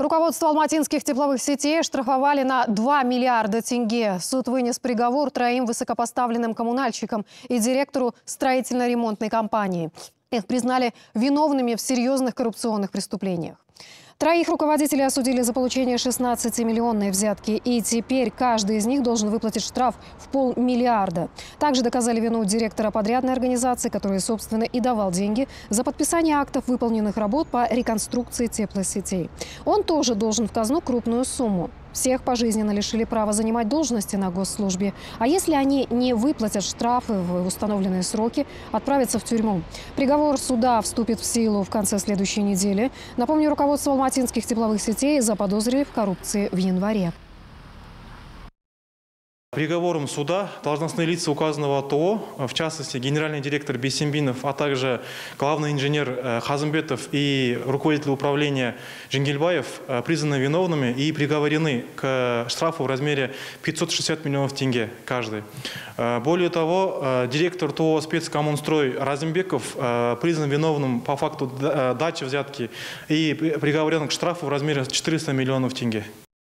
Руководство алматинских тепловых сетей штрафовали на 2 миллиарда тенге. Суд вынес приговор 3 высокопоставленным коммунальщикам и директору строительно-ремонтной компании. Их признали виновными в серьезных коррупционных преступлениях. 3 руководителей осудили за получение 16-миллионной взятки. И теперь каждый из них должен выплатить штраф в 500 миллиона. Также доказали вину директора подрядной организации, который, собственно, и давал деньги за подписание актов выполненных работ по реконструкции теплосетей. Он тоже должен в казну крупную сумму. Всех пожизненно лишили права занимать должности на госслужбе. А если они не выплатят штрафы в установленные сроки, отправятся в тюрьму. Приговор суда вступит в силу в конце следующей недели. Напомню, руководство алматинских тепловых сетей заподозрили в коррупции в январе. Приговором суда должностные лица указанного ТО, в частности генеральный директор Бейсембинов, а также главный инженер Хазымбетов и руководитель управления Женгельбаев признаны виновными и приговорены к штрафу в размере 560 миллионов тенге каждый. Более того, директор ТО «Спецкоммунстрой» Разимбеков признан виновным по факту дачи взятки и приговорен к штрафу в размере 400 миллионов тенге.